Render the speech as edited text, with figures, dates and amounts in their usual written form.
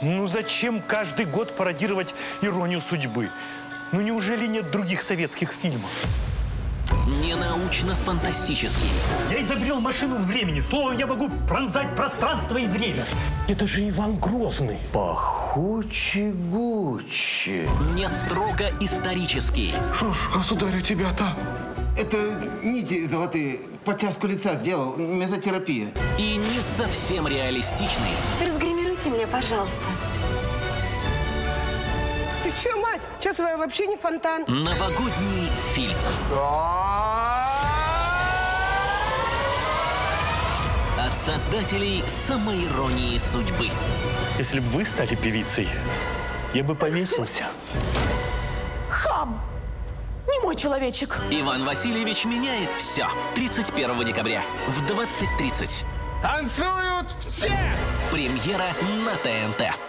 Ну зачем каждый год пародировать «Иронию судьбы»? Ну неужели нет других советских фильмов? Ненаучно-фантастический. Я изобрел машину времени. Словом, я могу пронзать пространство и время. Это же Иван Грозный. Пахучи-гучи. Не строго исторический. Что ж, государь, у тебя-то? Это нити золотые, подтяжку лица делал, мезотерапия. И не совсем реалистичный. Разгримируйте меня, пожалуйста. Ты че, мать? Сейчас я вообще не фонтан. Новогодний фильм. От создателей самоиронии судьбы. Если бы вы стали певицей, я бы повесился. Хам! Не мой человечек. Иван Васильевич меняет все. 31 декабря в 20:30. Танцуют все! Премьера на ТНТ.